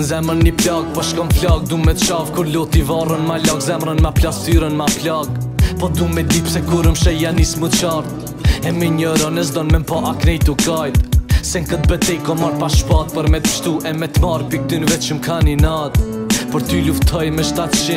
zemrën një plak, po shkom flak. Du me t'qaf kur loti varën ma lak. Zemrën ma plastyrën ma plak. Po du me dip se kur sheja nis mu qart. E me njërën e zdon me mpa aknejt u kajt. Se në këtë betej ko marr pa shpat për me t'pështu e me t'marr piktyn veç më ka një nat. Për ty luftoj me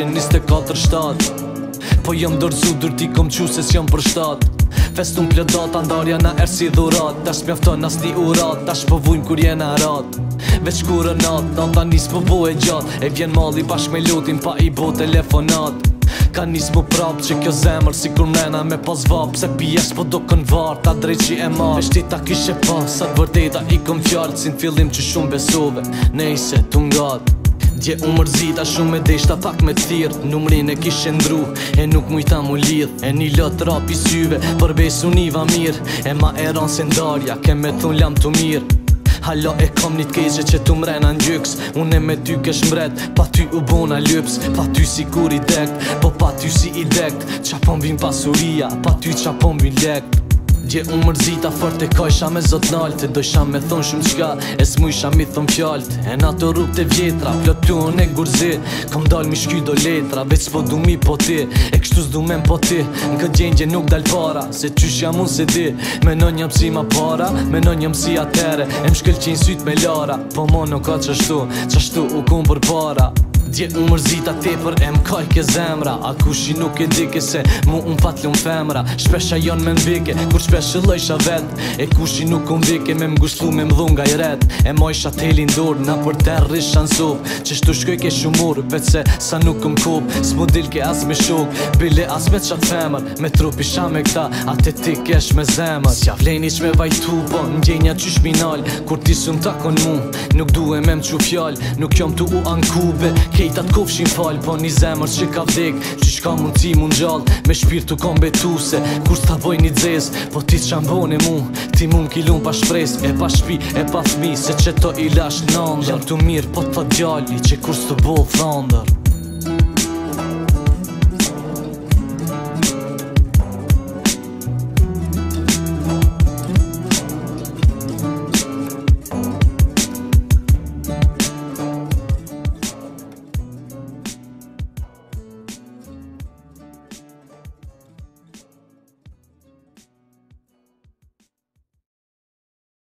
724-7. Po jom dorzu dur ti kom qu se s'jom për 7. Festun plëdata ndarja na ersi dhurat. Dash mjafton as një urat. Dash po vujm kur jena rat. Veç kur e nat, nata nis po bo e gjat. E vjen malli bashk me lutin pa i bo telefonat. Ka nis mu prap që kjo zemër si kur mrena me pas vap. Se pijes po do kën var, ta drejt që e mar. Veç ti ta kishe pas, sa t'vërteta i kom fjallë. Si n'fillim që shumë besove, nejse t'u ngat. Dje u mërzita shumë e deshta pak me t'thirë. Numrin e kishe ndru, e nuk mujta mu lidh. E një lot rap i syve, për besu niva mirë. E ma e ran se ndarja, ke me thun lam t'u mirë. Halo e kom një t'keqe që t'u mrena n'gjyks. Unë me ty kesh mbret, pa ty u bona lyps. Pa ty si kur i dekt, po pa ty si i dekt. Qa po m'vin pasuria, pa ty qa po m'vin lekt. Dje u mërzita fort e kajsha me zot nalt. E dojsha me thon shumë qka, e s'mujsha mi thon fjalt. E na të rrup të vjetra, plotun e gurzi. Kom dal mi shky do letra, veç s'po du mi po ti. E kështu s'du men po ti, në këtë gjengje nuk dal para. Se qysh jam unë se di, menon jam si ma para. Menon jam si atere, e m'shkëlqin syt me lara. Po mo nuk ka qashtu u kun për para. Dje u mërzita tepër e m'kaj ke zemra. A kushi nuk e dike se mu unë patlun femra. Shpesha jon me m'vike, kur shpesh lojsha vet. E kushi nuk unë vike me m'gushlu me m'dhunga i ret. E mojsha t'helin dur, na për ter risha n'sup. Që shtu shkoj ke shumur, vet se sa nuk m'kup. S'mu dil ke as me shuk, bile as me qat femër. Me trup isha me këta, atë ti kesh me zemër. S'ja vlejni që me vajtu, po n'gjenja qysh minal. Kur ti sun takon mu, nuk duhe me m'qu fjall. Nuk jom tu u ankube, kejta t'kofshin fal, po një zemër që ka vdek. Qysh ka mundësi mund gjall, me shpirtu kom betuse. Kur s'ta boj një dzez, po ti t'qambone mu. Ti mu m'kilun pa shpres, e pa shpi, e pa fmi. Se që to i lash nëndër. Jam t'u mirë, po t'thot djalli, që kur s'të bo thëndër.